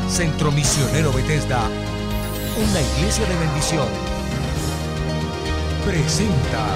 Centro Misionero Bethesda, una iglesia de bendición, presenta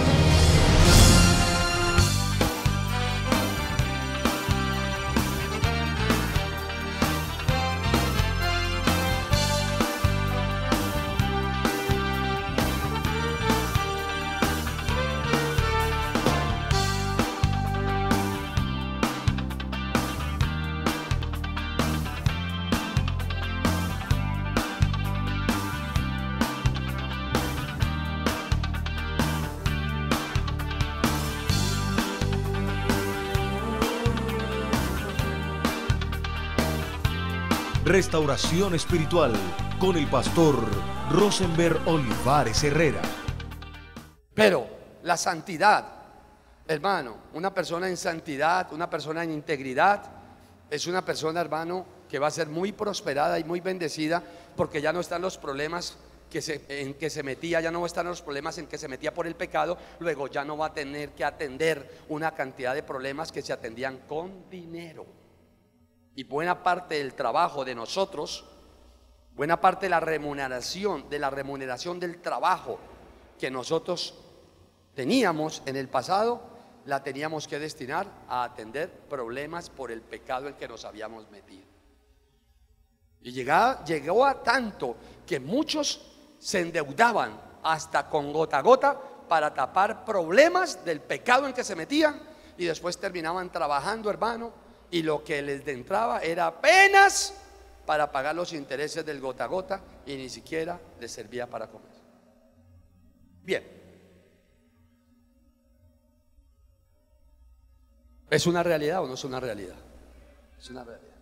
Restauración Espiritual con el pastor Rosenberg Olivares Herrera. Pero la santidad, hermano, una persona en santidad, una persona en integridad, es una persona, hermano, que va a ser muy prosperada y muy bendecida, porque ya no están los problemas en que se metía, ya no están los problemas en que se metía por el pecado. Luego ya no va a tener que atender una cantidad de problemas que se atendían con dinero. Y buena parte del trabajo de nosotros, buena parte de la remuneración del trabajo que nosotros teníamos en el pasado, la teníamos que destinar a atender problemas por el pecado en que nos habíamos metido. Y llegó a tanto que muchos se endeudaban hasta con gota a gota para tapar problemas del pecado en que se metían, y después terminaban trabajando, hermano, y lo que les entraba era apenas para pagar los intereses del gota a gota, y ni siquiera les servía para comer. Bien, ¿es una realidad o no es una realidad? Es una realidad.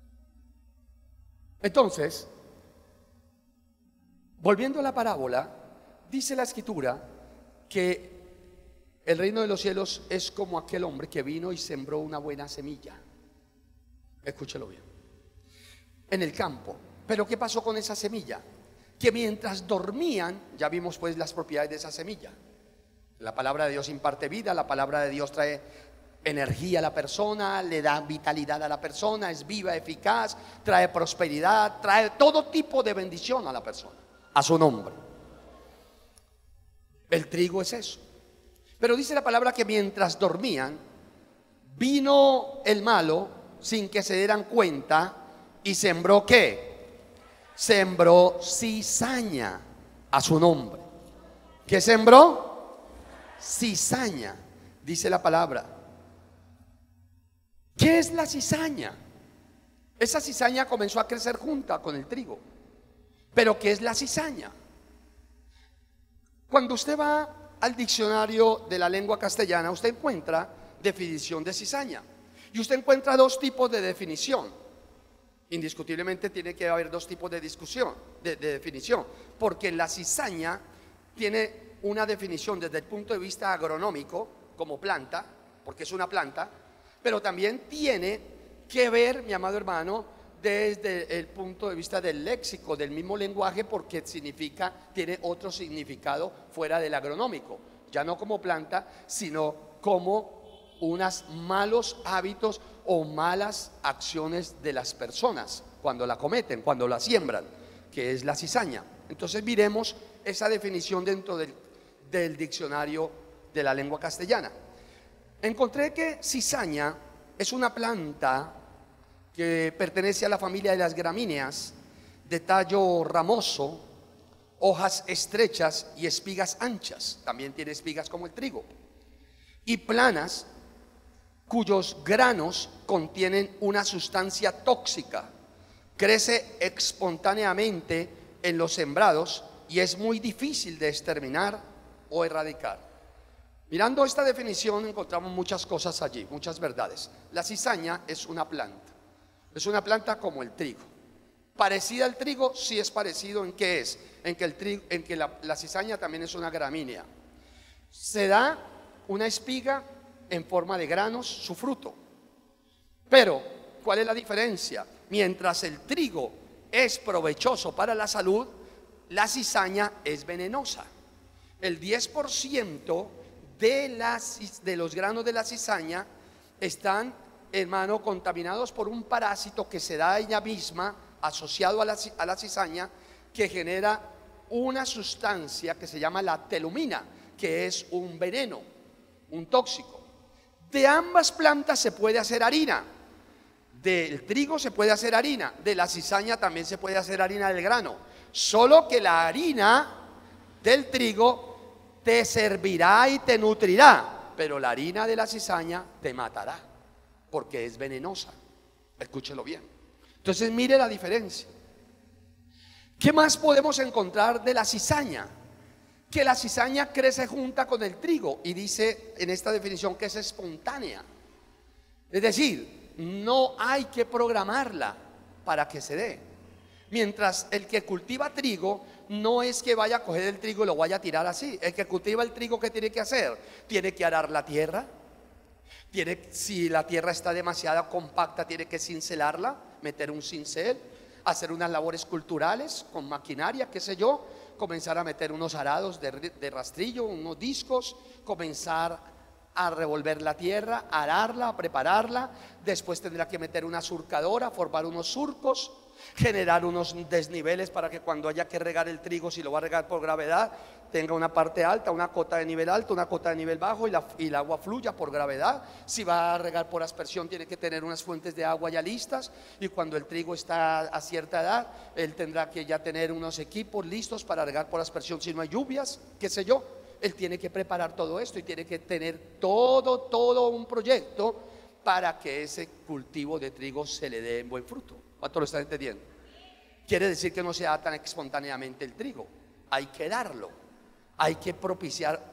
Entonces, volviendo a la parábola, dice la Escritura que el reino de los cielos es como aquel hombre que vino y sembró una buena semilla. Escúchelo bien. En el campo. Pero ¿qué pasó con esa semilla? Que mientras dormían, ya vimos pues las propiedades de esa semilla. La palabra de Dios imparte vida, la palabra de Dios trae energía a la persona, le da vitalidad a la persona, es viva, eficaz, trae prosperidad, trae todo tipo de bendición a la persona, a su nombre. El trigo es eso. Pero dice la palabra que mientras dormían, vino el malo sin que se dieran cuenta y sembró ¿qué? Sembró cizaña a su nombre. ¿Qué sembró? Cizaña, dice la palabra. ¿Qué es la cizaña? Esa cizaña comenzó a crecer junta con el trigo. Pero ¿qué es la cizaña? Cuando usted va al diccionario de la lengua castellana, usted encuentra definición de cizaña, y usted encuentra dos tipos de definición. Indiscutiblemente tiene que haber dos tipos de definición, porque la cizaña tiene una definición desde el punto de vista agronómico como planta, porque es una planta, pero también tiene que ver, mi amado hermano, desde el punto de vista del léxico, del mismo lenguaje, porque tiene otro significado fuera del agronómico, ya no como planta, sino como unos malos hábitos o malas acciones de las personas cuando la cometen, cuando la siembran, que es la cizaña. Entonces miremos esa definición dentro del diccionario de la lengua castellana. Encontré que cizaña es una planta que pertenece a la familia de las gramíneas, de tallo ramoso, hojas estrechas y espigas anchas. También tiene espigas como el trigo, y planas, cuyos granos contienen una sustancia tóxica. Crece espontáneamente en los sembrados y es muy difícil de exterminar o erradicar. Mirando esta definición encontramos muchas cosas allí, muchas verdades. La cizaña es una planta como el trigo. Parecida al trigo, sí es parecido. ¿En qué es? En que la cizaña también es una gramínea. Se da una espiga en forma de granos, su fruto. Pero, ¿cuál es la diferencia? Mientras el trigo es provechoso para la salud, la cizaña es venenosa. El 10% de los granos de la cizaña están, hermano, contaminados por un parásito que se da a ella misma asociado a la cizaña que genera una sustancia que se llama la telumina, que es un veneno, un tóxico. De ambas plantas se puede hacer harina. Del trigo se puede hacer harina, de la cizaña también se puede hacer harina del grano. Solo que la harina del trigo te servirá y te nutrirá, pero la harina de la cizaña te matará, porque es venenosa. Escúchelo bien. Entonces mire la diferencia. ¿Qué más podemos encontrar de la cizaña? Que la cizaña crece junta con el trigo, y dice en esta definición que es espontánea. Es decir, no hay que programarla para que se dé. Mientras el que cultiva trigo no es que vaya a coger el trigo y lo vaya a tirar así. El que cultiva el trigo, ¿qué tiene que hacer? Tiene que arar la tierra. Si la tierra está demasiado compacta, tiene que cincelarla, meter un cincel, hacer unas labores culturales con maquinaria, qué sé yo, comenzar a meter unos arados de rastrillo, unos discos, comenzar a revolver la tierra, a ararla, a prepararla. Después tendrá que meter una surcadora, formar unos surcos, generar unos desniveles para que cuando haya que regar el trigo, si lo va a regar por gravedad, tenga una parte alta, una cota de nivel alto, una cota de nivel bajo, y el agua fluya por gravedad. Si va a regar por aspersión, tiene que tener unas fuentes de agua ya listas, y cuando el trigo está a cierta edad, él tendrá que ya tener unos equipos listos para regar por aspersión si no hay lluvias, qué sé yo. Él tiene que preparar todo esto y tiene que tener todo un proyecto para que ese cultivo de trigo se le dé buen fruto. ¿Cuánto lo están entendiendo? Quiere decir que no se da tan espontáneamente el trigo. Hay que darlo. Hay que propiciar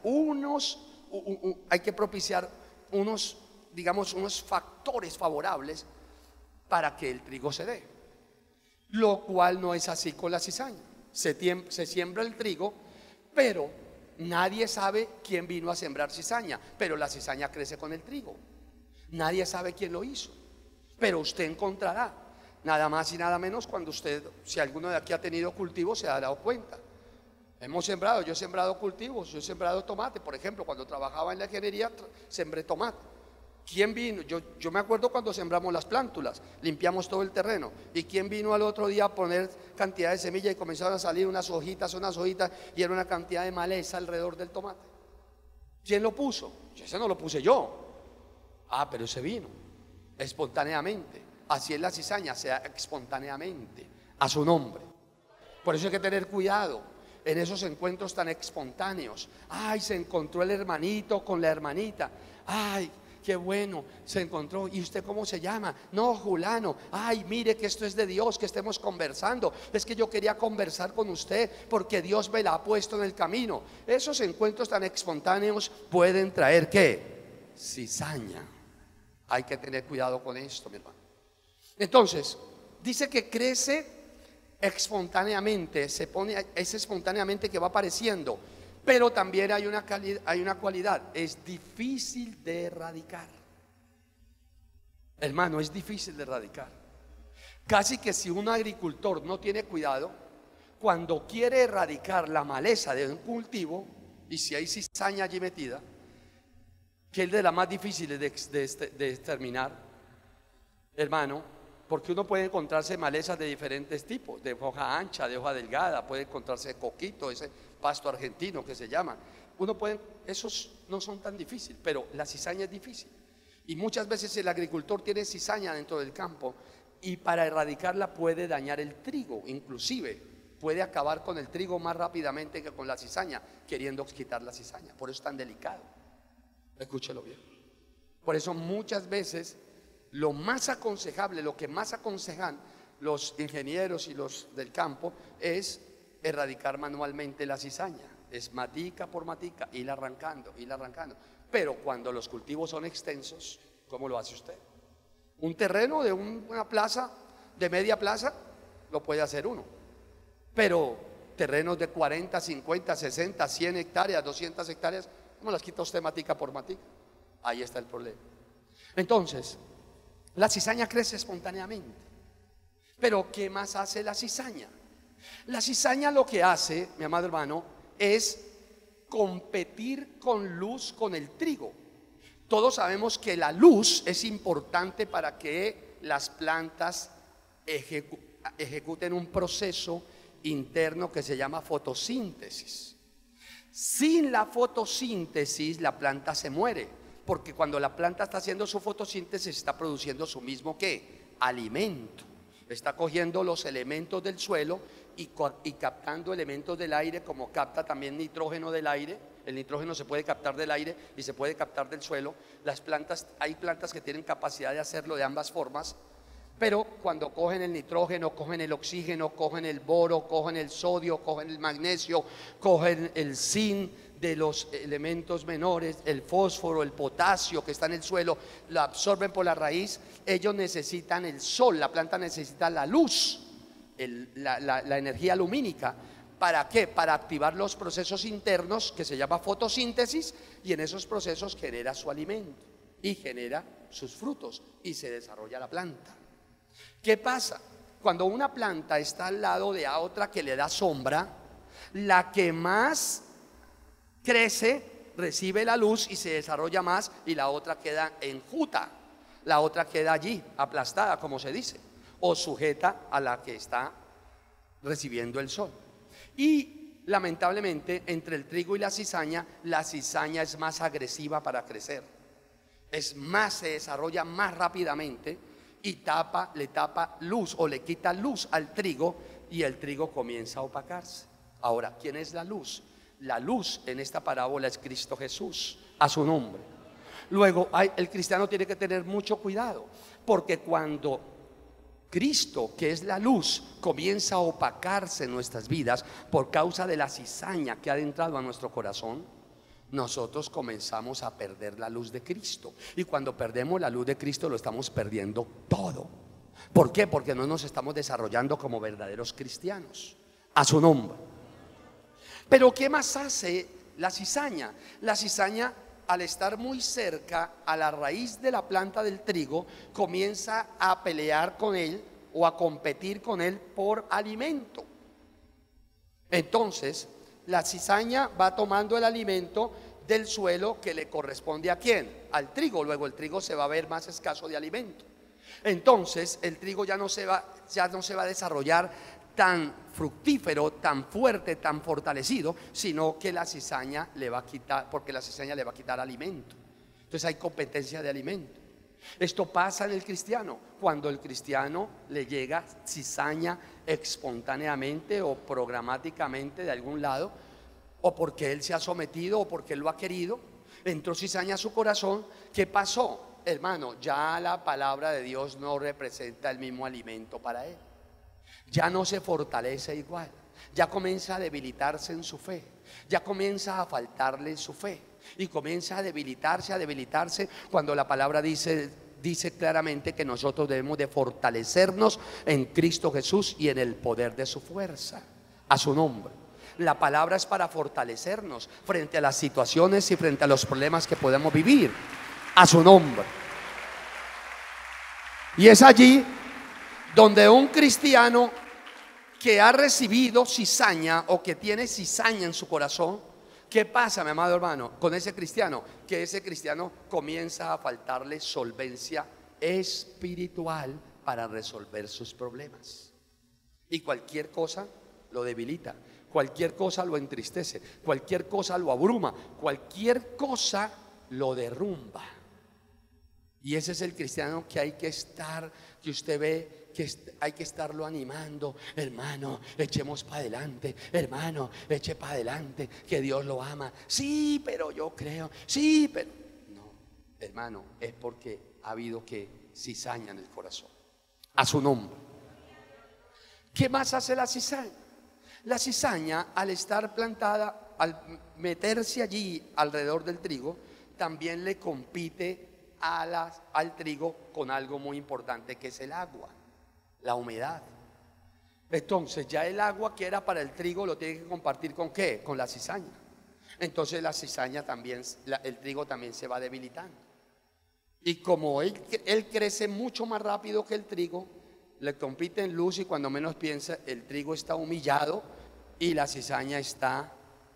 unos factores favorables para que el trigo se dé. Lo cual no es así con la cizaña. Se siembra el trigo, pero nadie sabe quién vino a sembrar cizaña, pero la cizaña crece con el trigo. Nadie sabe quién lo hizo, pero usted encontrará, nada más y nada menos, cuando usted, si alguno de aquí ha tenido cultivos, se ha dado cuenta. Yo he sembrado cultivos, yo he sembrado tomate, por ejemplo, cuando trabajaba en la ingeniería, sembré tomate. ¿Quién vino? Yo me acuerdo cuando sembramos las plántulas, limpiamos todo el terreno. ¿Y quién vino al otro día a poner cantidad de semilla y comenzaron a salir unas hojitas, y era una cantidad de maleza alrededor del tomate? ¿Quién lo puso? Ese no lo puse yo. Pero ese vino espontáneamente. Así es la cizaña, sea espontáneamente, a su nombre. Por eso hay que tener cuidado en esos encuentros tan espontáneos. Se encontró el hermanito con la hermanita. Qué bueno, se encontró. ¿Y usted cómo se llama? No, Julano. Mire que esto es de Dios, que estemos conversando. Es que yo quería conversar con usted porque Dios me la ha puesto en el camino. Esos encuentros tan espontáneos pueden traer ¿qué? Cizaña. Hay que tener cuidado con esto, mi hermano. Entonces, dice que crece espontáneamente, es espontáneamente que va apareciendo. Pero también hay una cualidad: es difícil de erradicar. Hermano, es difícil de erradicar. Casi que si un agricultor no tiene cuidado, cuando quiere erradicar la maleza de un cultivo, y si hay cizaña allí metida, que es de las más difíciles de exterminar, hermano, porque uno puede encontrarse malezas de diferentes tipos, de hoja ancha, de hoja delgada, puede encontrarse coquito, ese pasto argentino que se llama. Esos no son tan difíciles, pero la cizaña es difícil. Y muchas veces el agricultor tiene cizaña dentro del campo, y para erradicarla puede dañar el trigo, inclusive puede acabar con el trigo más rápidamente que con la cizaña, queriendo quitar la cizaña. Por eso es tan delicado. Escúchelo bien. Por eso muchas veces lo más aconsejable, lo que más aconsejan los ingenieros y los del campo, es erradicar manualmente la cizaña. Es matica por matica, ir arrancando. Pero cuando los cultivos son extensos, ¿cómo lo hace usted? Un terreno de una plaza, de media plaza, lo puede hacer uno. Pero terrenos de 40, 50, 60, 100 hectáreas, 200 hectáreas, ¿cómo las quita usted matica por matica? Ahí está el problema. Entonces, la cizaña crece espontáneamente. Pero ¿qué más hace la cizaña? La cizaña lo que hace, mi amado hermano, es competir con luz con el trigo. Todos sabemos que la luz es importante para que las plantas ejecuten un proceso interno que se llama fotosíntesis. Sin la fotosíntesis la planta se muere, porque cuando la planta está haciendo su fotosíntesis está produciendo su mismo ¿qué? Alimento. Está cogiendo los elementos del suelo y captando elementos del aire, como capta también nitrógeno del aire. El nitrógeno se puede captar del aire y se puede captar del suelo. Las plantas, hay plantas que tienen capacidad de hacerlo de ambas formas, pero cuando cogen el nitrógeno, cogen el oxígeno, cogen el boro, cogen el sodio, cogen el magnesio, cogen el zinc de los elementos menores, el fósforo, el potasio que está en el suelo, lo absorben por la raíz. Ellos necesitan el sol, la planta necesita la luz, la energía lumínica. ¿Para qué? Para activar los procesos internos que se llama fotosíntesis, y en esos procesos genera su alimento y genera sus frutos y se desarrolla la planta. ¿Qué pasa? Cuando una planta está al lado de otra que le da sombra, la que más crece recibe la luz y se desarrolla más, y la otra queda enjuta, la otra queda allí aplastada, como se dice, o sujeta a la que está recibiendo el sol. Y lamentablemente entre el trigo y la cizaña es más agresiva para crecer, es más, se desarrolla más rápidamente y le tapa luz o le quita luz al trigo, y el trigo comienza a opacarse. Ahora, ¿quién es la luz? La luz en esta parábola es Cristo Jesús, a su nombre. Luego el cristiano tiene que tener mucho cuidado, porque cuando Cristo, que es la luz, comienza a opacarse en nuestras vidas por causa de la cizaña que ha entrado a nuestro corazón, nosotros comenzamos a perder la luz de Cristo. Y cuando perdemos la luz de Cristo lo estamos perdiendo todo. ¿Por qué? Porque no nos estamos desarrollando como verdaderos cristianos, a su nombre. Pero ¿qué más hace la cizaña? La cizaña, al estar muy cerca a la raíz de la planta del trigo, comienza a pelear con él o a competir con él por alimento. Entonces la cizaña va tomando el alimento del suelo que le corresponde ¿a quién? Al trigo. Luego el trigo se va a ver más escaso de alimento. Entonces el trigo ya no se va a desarrollar tan fructífero, tan fuerte, tan fortalecido, sino que la cizaña le va a quitar, porque la cizaña le va a quitar alimento. Entonces hay competencia de alimento. Esto pasa en el cristiano, cuando el cristiano le llega cizaña espontáneamente o programáticamente de algún lado, o porque él se ha sometido o porque él lo ha querido, entró cizaña a su corazón. ¿Qué pasó? Hermano, ya la palabra de Dios no representa el mismo alimento para él. Ya no se fortalece igual, ya comienza a debilitarse en su fe, ya comienza a faltarle su fe y comienza a debilitarse cuando la palabra dice claramente que nosotros debemos de fortalecernos en Cristo Jesús y en el poder de su fuerza, a su nombre. La palabra es para fortalecernos frente a las situaciones y frente a los problemas que podemos vivir, a su nombre. Y es allí donde un cristiano que ha recibido cizaña o que tiene cizaña en su corazón, ¿qué pasa, mi amado hermano, con ese cristiano? Que ese cristiano comienza a faltarle solvencia espiritual para resolver sus problemas. Y cualquier cosa lo debilita, cualquier cosa lo entristece, cualquier cosa lo abruma, cualquier cosa lo derrumba. Y ese es el cristiano que hay que estar, que usted ve que hay que estarlo animando. Hermano, echemos para adelante. Hermano, eche para adelante, que Dios lo ama. Sí, pero yo creo. Sí, pero no, hermano, es porque ha habido que cizaña en el corazón, a su nombre. ¿Qué más hace la cizaña? La cizaña, al estar plantada, al meterse allí alrededor del trigo, también le compite al trigo con algo muy importante, que es el agua, la humedad. Entonces ya el agua que era para el trigo lo tiene que compartir ¿con qué? Con la cizaña. Entonces la cizaña también, el trigo también se va debilitando. Y como él crece mucho más rápido que el trigo, le compite en luz, y cuando menos piensa, el trigo está humillado y la cizaña está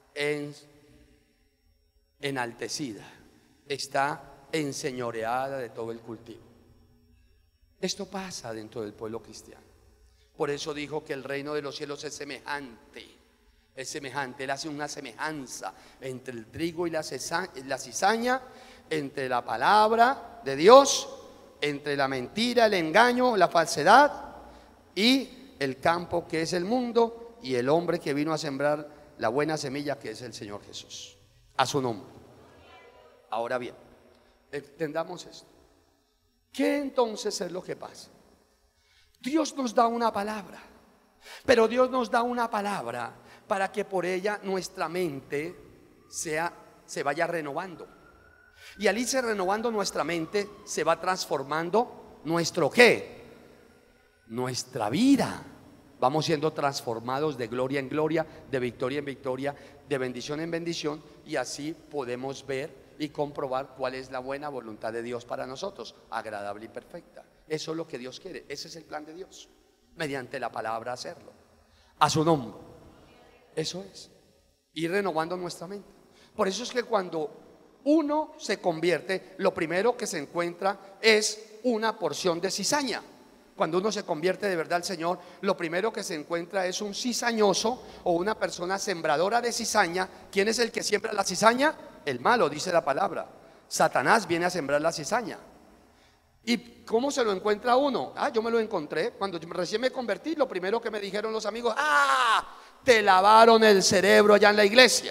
enaltecida, está enseñoreada de todo el cultivo. Esto pasa dentro del pueblo cristiano. Por eso dijo que el reino de los cielos es semejante. Es semejante, Él hace una semejanza entre el trigo y la cizaña, entre la palabra de Dios, entre la mentira, el engaño, la falsedad y el campo que es el mundo y el hombre que vino a sembrar la buena semilla que es el Señor Jesús. A su nombre. Ahora bien, entendamos esto. ¿Qué entonces es lo que pasa? Dios nos da una palabra, pero Dios nos da una palabra para que por ella nuestra mente se vaya renovando. Y al irse renovando nuestra mente, se va transformando nuestro ¿qué? Nuestra vida. Vamos siendo transformados de gloria en gloria, de victoria en victoria, de bendición en bendición, y así podemos ver y comprobar cuál es la buena voluntad de Dios para nosotros, agradable y perfecta. Eso es lo que Dios quiere, ese es el plan de Dios, mediante la palabra hacerlo, a su nombre. Eso es, ir renovando nuestra mente. Por eso es que cuando uno se convierte, lo primero que se encuentra es una porción de cizaña. Cuando uno se convierte de verdad al Señor, lo primero que se encuentra es un cizañoso o una persona sembradora de cizaña. ¿Quién es el que siembra la cizaña? El malo, dice la palabra. Satanás viene a sembrar la cizaña. ¿Y cómo se lo encuentra uno? Yo me lo encontré cuando recién me convertí. Lo primero que me dijeron los amigos: te lavaron el cerebro allá en la iglesia.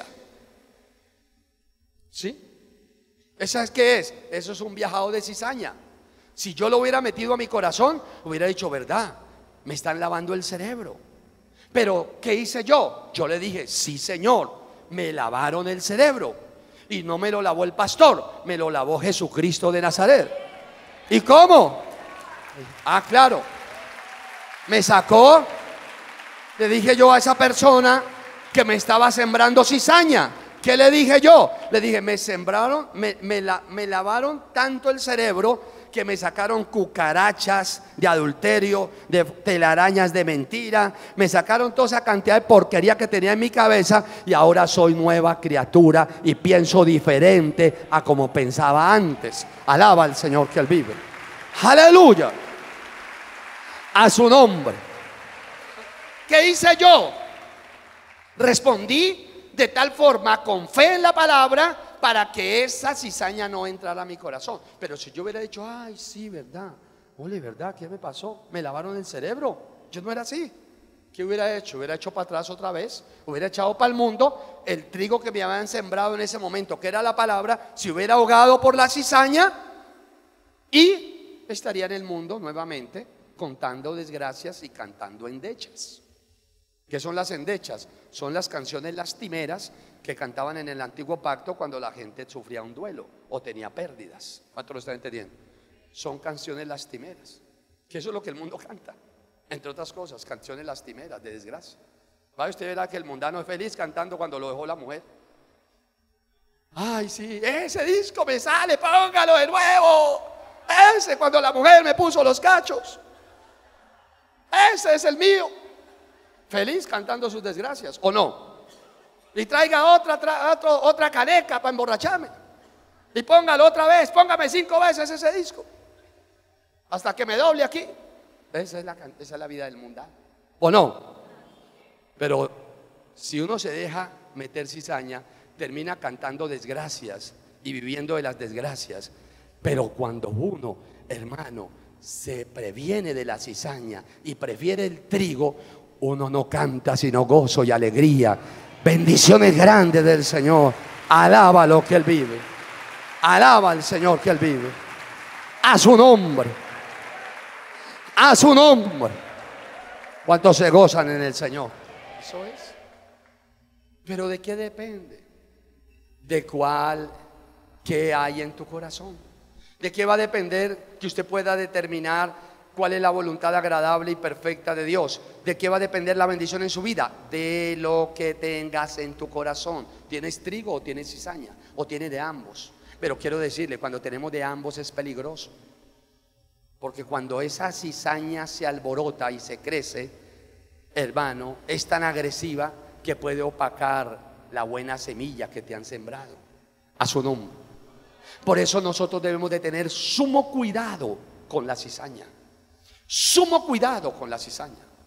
¿Sí? ¿Esa es qué es? Eso es un viajado de cizaña. Si yo lo hubiera metido a mi corazón, hubiera dicho: verdad, me están lavando el cerebro. Pero ¿qué hice yo? Yo le dije: sí, Señor, me lavaron el cerebro. Y no me lo lavó el pastor, me lo lavó Jesucristo de Nazaret. ¿Y cómo? Claro, me sacó. Le dije yo a esa persona que me estaba sembrando cizaña, ¿qué le dije yo? Le dije: me sembraron, me lavaron tanto el cerebro que me sacaron cucarachas de adulterio, de telarañas de mentira, me sacaron toda esa cantidad de porquería que tenía en mi cabeza, y ahora soy nueva criatura y pienso diferente a como pensaba antes. Alaba al Señor que Él vive. Aleluya. A su nombre. ¿Qué hice yo? Respondí de tal forma, con fe en la palabra, para que esa cizaña no entrara a mi corazón. Pero si yo hubiera dicho: ay, sí, verdad, ole, verdad, ¿qué me pasó? Me lavaron el cerebro. Yo no era así. ¿Qué hubiera hecho? Hubiera hecho para atrás otra vez, hubiera echado para el mundo el trigo que me habían sembrado en ese momento, que era la palabra. Se hubiera ahogado por la cizaña y estaría en el mundo nuevamente contando desgracias y cantando endechas. ¿Qué son las endechas? Son las canciones lastimeras que cantaban en el antiguo pacto cuando la gente sufría un duelo o tenía pérdidas. ¿Cuánto lo están entendiendo? Son canciones lastimeras, que eso es lo que el mundo canta, entre otras cosas, canciones lastimeras de desgracia. ¿Va? Usted verá que el mundano es feliz cantando cuando lo dejó la mujer. Ay, sí, ese disco me sale, póngalo de nuevo. Ese, cuando la mujer me puso los cachos, ese es el mío. Feliz cantando sus desgracias, ¿o no? Y traiga otra caneca para emborracharme, y póngalo otra vez, póngame 5 veces ese disco, hasta que me doble aquí. Esa es la vida del mundano, ¿o no? Pero si uno se deja meter cizaña, termina cantando desgracias y viviendo de las desgracias. Pero cuando uno, hermano, se previene de la cizaña y prefiere el trigo, uno no canta sino gozo y alegría, bendiciones grandes del Señor. Alaba lo que Él vive, alaba al Señor que Él vive. A su nombre, a su nombre. ¿Cuántos se gozan en el Señor? Eso es. Pero ¿de qué depende? ¿De qué hay en tu corazón? ¿De qué va a depender que usted pueda determinar cuál es la voluntad agradable y perfecta de Dios? ¿De qué va a depender la bendición en su vida? De lo que tengas en tu corazón. ¿Tienes trigo o tienes cizaña? ¿O tienes de ambos? Pero quiero decirle, cuando tenemos de ambos es peligroso, porque cuando esa cizaña se alborota y se crece, hermano, es tan agresiva que puede opacar la buena semilla que te han sembrado. A su nombre. Por eso nosotros debemos de tener sumo cuidado con la cizaña. Sumo cuidado con la cizaña.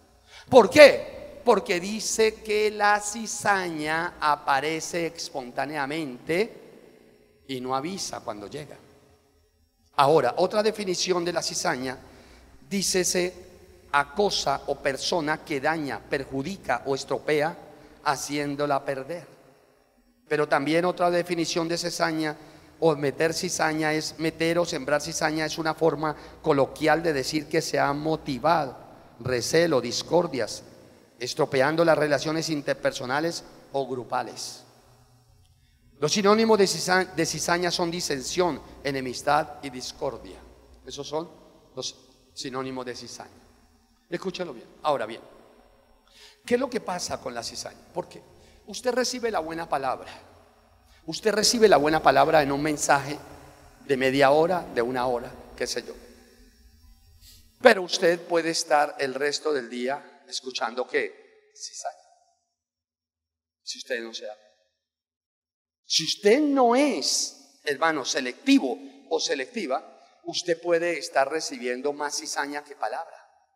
¿Por qué? Porque dice que la cizaña aparece espontáneamente y no avisa cuando llega. Ahora, otra definición de la cizaña, dícese a cosa o persona que daña, perjudica o estropea, haciéndola perder. Pero también otra definición de cizaña o meter cizaña es meter o sembrar cizaña, es una forma coloquial de decir que se ha motivado recelo, discordias, estropeando las relaciones interpersonales o grupales. Los sinónimos de cizaña son disensión, enemistad y discordia. Esos son los sinónimos de cizaña. Escúchalo bien. Ahora bien, ¿qué es lo que pasa con la cizaña? Porque usted recibe la buena palabra. Usted recibe la buena palabra en un mensaje de media hora, de una hora, qué sé yo. Pero usted puede estar el resto del día escuchando ¿qué? Cizaña. Si usted no se da. Si usted no es, hermano, selectivo o selectiva, usted puede estar recibiendo más cizaña que palabra.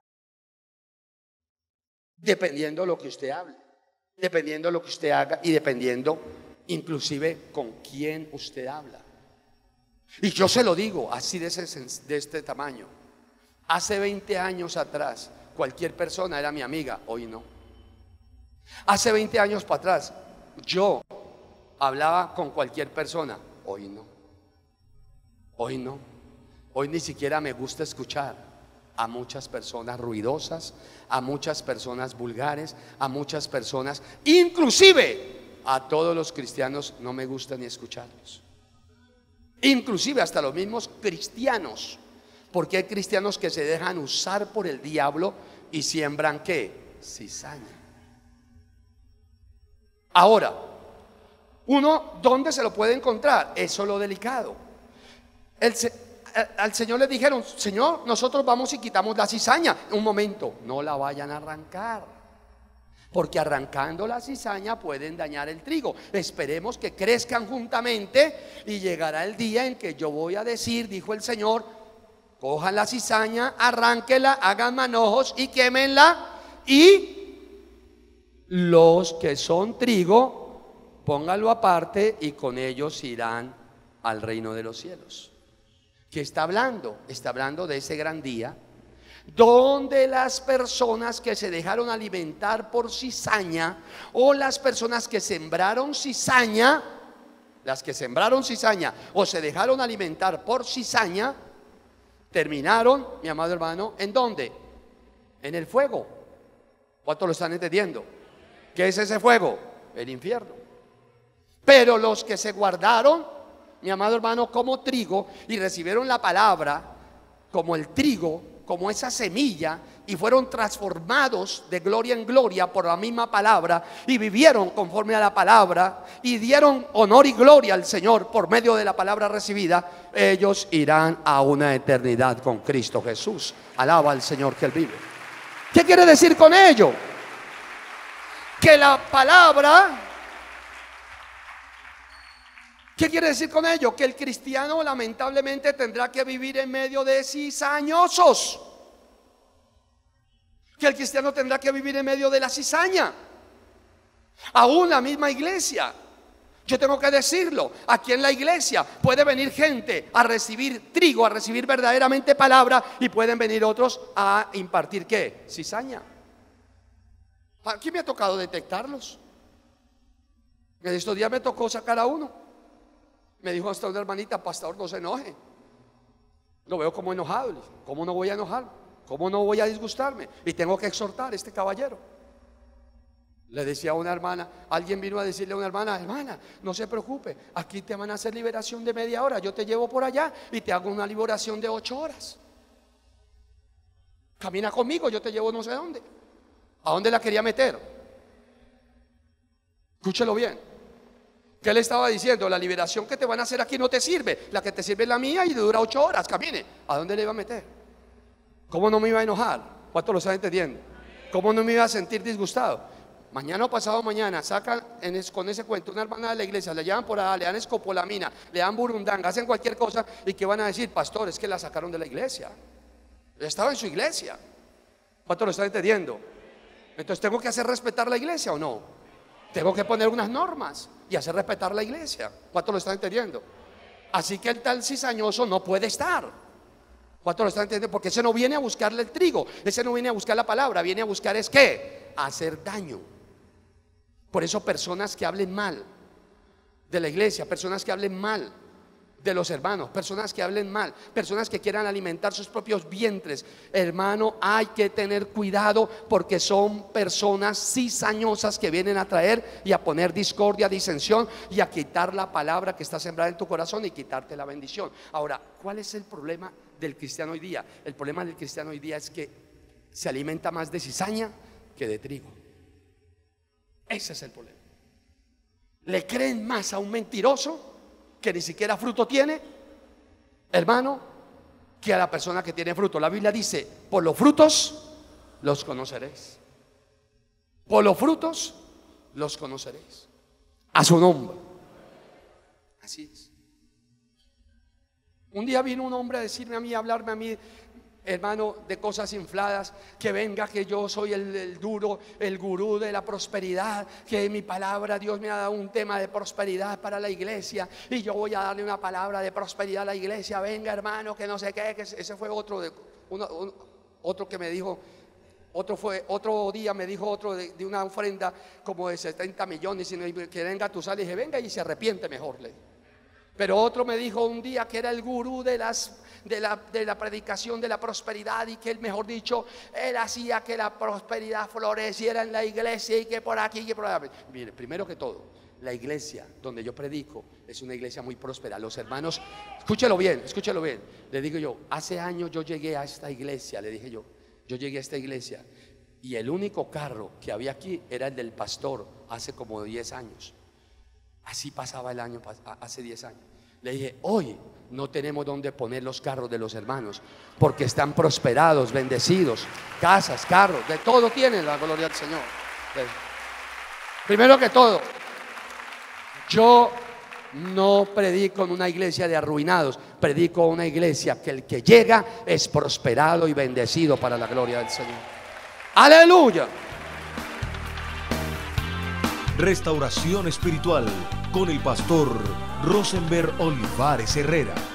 Dependiendo de lo que usted hable, dependiendo de lo que usted haga y dependiendo inclusive con quién usted habla. Y yo se lo digo así de este tamaño. Hace 20 años atrás cualquier persona era mi amiga, hoy no. Hace 20 años para atrás yo hablaba con cualquier persona, hoy no. Hoy no. Hoy ni siquiera me gusta escuchar a muchas personas ruidosas, a muchas personas vulgares, a muchas personas, inclusive a todos los cristianos no me gusta ni escucharlos. Inclusive hasta los mismos cristianos, porque hay cristianos que se dejan usar por el diablo y siembran ¿qué? Cizaña. Ahora, uno, ¿dónde se lo puede encontrar? Eso es lo delicado. Al Señor le dijeron: Señor, nosotros vamos y quitamos la cizaña. Un momento, no la vayan a arrancar, porque arrancando la cizaña pueden dañar el trigo. Esperemos que crezcan juntamente y llegará el día en que yo voy a decir, dijo el Señor: cojan la cizaña, arránquela, hagan manojos y quémenla, y los que son trigo pónganlo aparte y con ellos irán al reino de los cielos. ¿Qué está hablando? Está hablando de ese gran día donde las personas que se dejaron alimentar por cizaña, o las personas que sembraron cizaña, las que sembraron cizaña o se dejaron alimentar por cizaña, terminaron, mi amado hermano, ¿en dónde? En el fuego. ¿Cuántos lo están entendiendo? ¿Qué es ese fuego? El infierno. Pero los que se guardaron, mi amado hermano, como trigo y recibieron la palabra como el trigo, como esa semilla, y fueron transformados de gloria en gloria por la misma palabra y vivieron conforme a la palabra y dieron honor y gloria al Señor por medio de la palabra recibida, ellos irán a una eternidad con Cristo Jesús. Alaba al Señor que Él vive. ¿Qué quiere decir con ello? Que la palabra... ¿Qué quiere decir con ello? Que el cristiano lamentablemente tendrá que vivir en medio de cizañosos. Que el cristiano tendrá que vivir en medio de la cizaña. Aún la misma iglesia. Yo tengo que decirlo. Aquí en la iglesia puede venir gente a recibir trigo, a recibir verdaderamente palabra, y pueden venir otros a impartir ¿qué? Cizaña. Aquí me ha tocado detectarlos. En estos días me tocó sacar a uno. Me dijo hasta una hermanita: pastor, no se enoje. Lo veo como enojado. ¿Cómo no voy a enojar? ¿Cómo no voy a disgustarme? Y tengo que exhortar a este caballero. Le decía a una hermana, alguien vino a decirle a una hermana: hermana, no se preocupe, aquí te van a hacer liberación de media hora, yo te llevo por allá y te hago una liberación de 8 horas. Camina conmigo, yo te llevo no sé dónde. ¿A dónde la quería meter? Escúchelo bien. ¿Qué le estaba diciendo? La liberación que te van a hacer aquí no te sirve. La que te sirve es la mía y dura 8 horas. Camine. ¿A dónde le iba a meter? ¿Cómo no me iba a enojar? ¿Cuánto lo están entendiendo? ¿Cómo no me iba a sentir disgustado? Mañana o pasado mañana sacan con ese cuento una hermana de la iglesia, le llevan por allá, le dan escopolamina, le dan burundanga, hacen cualquier cosa, y ¿qué van a decir? Pastor, es que la sacaron de la iglesia. Estaba en su iglesia. ¿Cuánto lo están entendiendo? Entonces tengo que hacer respetar la iglesia o no. Tengo que poner unas normas y hacer respetar la iglesia. ¿Cuánto lo están entendiendo? Así que el tal cizañoso no puede estar. ¿Cuánto lo están entendiendo? Porque ese no viene a buscarle el trigo, ese no viene a buscar la palabra, viene a buscar es ¿qué? Hacer daño. Por eso personas que hablen mal de la iglesia, personas que hablen mal de los hermanos, personas que hablen mal, personas que quieran alimentar sus propios vientres, hermano, hay que tener cuidado, porque son personas cizañosas que vienen a traer y a poner discordia, disensión y a quitar la palabra que está sembrada en tu corazón y quitarte la bendición. Ahora, ¿cuál es el problema del cristiano hoy día? El problema del cristiano hoy día es que se alimenta más de cizaña que de trigo. Ese es el problema. Le creen más a un mentiroso que ni siquiera fruto tiene, hermano, que a la persona que tiene fruto. La Biblia dice: por los frutos los conoceréis. Por los frutos los conoceréis. A su nombre. Así es. Un día vino un hombre a decirme a mí, a hablarme a mí, hermano, de cosas infladas, que venga, que yo soy el duro, el gurú de la prosperidad, que mi palabra, Dios me ha dado un tema de prosperidad para la iglesia y yo voy a darle una palabra de prosperidad a la iglesia. Venga, hermano, que no sé qué, que ese fue otro otro que me dijo. Otro día me dijo otro de una ofrenda como de 70 millones, y que venga tú sales, y dije, venga y se arrepiente mejor, le. Pero otro me dijo un día que era el gurú de la predicación de la prosperidad, y que él, mejor dicho, él hacía que la prosperidad floreciera en la iglesia, y que por aquí y que por allá. Mire, primero que todo, la iglesia donde yo predico es una iglesia muy próspera. Los hermanos, escúchelo bien. Le digo yo, hace años yo llegué a esta iglesia, le dije yo llegué a esta iglesia y el único carro que había aquí era el del pastor hace como 10 años. Así pasaba el año, hace 10 años. Le dije, hoy no tenemos donde poner los carros de los hermanos, porque están prosperados, bendecidos, casas, carros, de todo tienen, la gloria del Señor. Primero que todo, yo no predico en una iglesia de arruinados, predico en una iglesia que el que llega es prosperado y bendecido para la gloria del Señor. ¡Aleluya! Restauración Espiritual con el pastor Rosenberg Olivares Herrera.